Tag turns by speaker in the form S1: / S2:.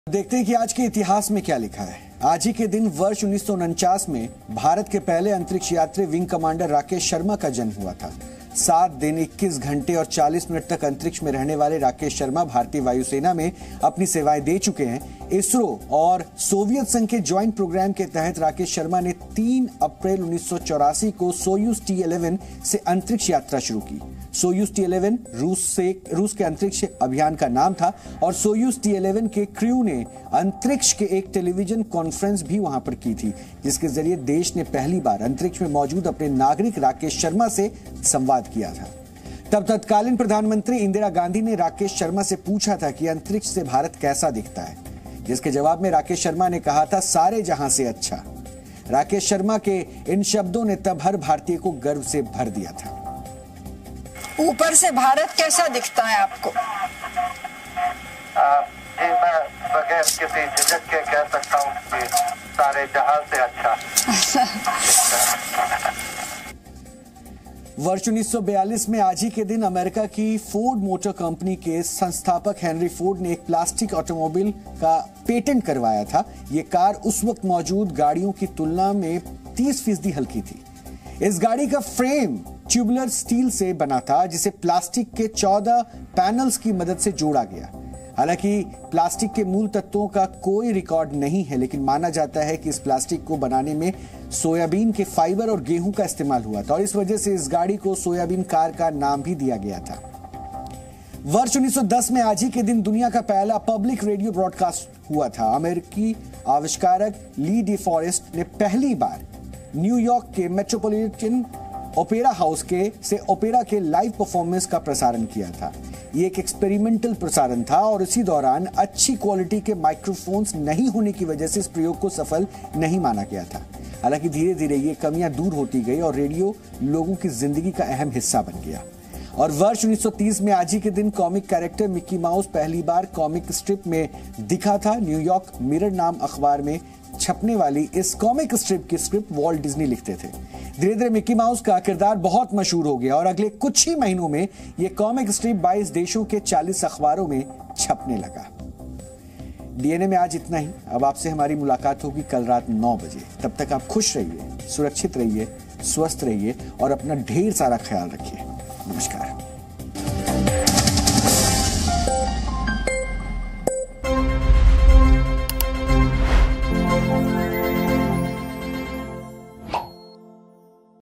S1: देखते हैं कि आज के इतिहास में क्या लिखा है। आज ही के दिन वर्ष 1949 में भारत के पहले अंतरिक्ष यात्री विंग कमांडर राकेश शर्मा का जन्म हुआ था। 7 दिन 21 घंटे और 40 मिनट तक अंतरिक्ष में रहने वाले राकेश शर्मा भारतीय वायुसेना में अपनी सेवाएं दे चुके हैं। इसरो और सोवियत संघ के ज्वाइंट प्रोग्राम के तहत राकेश शर्मा ने 3 अप्रैल 1984 को सोयूज T11 से अंतरिक्ष यात्रा शुरू की। सोयूज T11 रूस के अंतरिक्ष अभियान का नाम था और सोयूज T11 के क्रू ने अंतरिक्ष के एक टेलीविजन कॉन्फ्रेंस भी वहां पर की थी, जिसके जरिए देश ने पहली बार अंतरिक्ष में मौजूद अपने नागरिक राकेश शर्मा से संवाद किया था। तब तत्कालीन प्रधानमंत्री इंदिरा गांधी ने राकेश शर्मा से पूछा था कि अंतरिक्ष से भारत कैसा दिखता है, जिसके जवाब में राकेश शर्मा ने कहा था, सारे जहां से अच्छा। राकेश शर्मा के इन शब्दों ने तब हर भारतीय को गर्व से भर दिया था।
S2: ऊपर से भारत कैसा दिखता है आपको?
S3: मैं बगैर किसी झिझक के कह सकता हूँ कि सारे जहां से अच्छा।
S1: वर्ष 1942 में आज ही के दिन अमेरिका की फोर्ड मोटर कंपनी के संस्थापक हेनरी फोर्ड ने एक प्लास्टिक ऑटोमोबाइल का पेटेंट करवाया था। यह कार उस वक्त मौजूद गाड़ियों की तुलना में 30% हल्की थी। इस गाड़ी का फ्रेम ट्यूबुलर स्टील से बना था, जिसे प्लास्टिक के 14 पैनल्स की मदद से जोड़ा गया। हालांकि प्लास्टिक के मूल तत्वों का कोई रिकॉर्ड नहीं है, लेकिन माना जाता है कि इस प्लास्टिक को बनाने में सोयाबीन के फाइबर और गेहूं का इस्तेमाल हुआ था और इस वजह से इस गाड़ी को सोयाबीन कार का नाम भी दिया गया था। वर्ष 1910 में आज ही के दिन दुनिया का पहला पब्लिक रेडियो ब्रॉडकास्ट हुआ था। अमेरिकी आविष्कारक ली डी फॉरेस्ट ने पहली बार न्यूयॉर्क के मेट्रोपॉलिटन ओपेरा हाउस से ओपेरा के लाइव परफॉर्मेंस का प्रसारण किया था। यह एक एक्सपेरिमेंटल प्रसारण था और इसी दौरान अच्छी क्वालिटी के माइक्रोफोन्स नहीं होने की वजह से इस प्रयोग को सफल नहीं माना गया था। हालांकि धीरे धीरे ये कमियां दूर होती गई और रेडियो लोगों की जिंदगी का अहम हिस्सा बन गया। और वर्ष 1930 में आज ही के दिन कॉमिक कैरेक्टर मिक्की माउस पहली बार कॉमिक स्ट्रिप में दिखा था। न्यूयॉर्क मिरर नाम अखबार में छपने वाली इस कॉमिक स्ट्रिप की स्क्रिप्ट वॉल्ट डिज्नी लिखते थे। धीरे धीरे मिक्की माउस का किरदार बहुत मशहूर हो गया और अगले कुछ ही महीनों में यह कॉमिक स्ट्रिप 22 देशों के 40 अखबारों में छपने लगा। डीएनए में आज इतना ही। अब आपसे हमारी मुलाकात होगी कल रात 9 बजे। तब तक आप खुश रहिए, सुरक्षित रहिए, स्वस्थ रहिए और अपना ढेर सारा ख्याल रखिए। नमस्कार।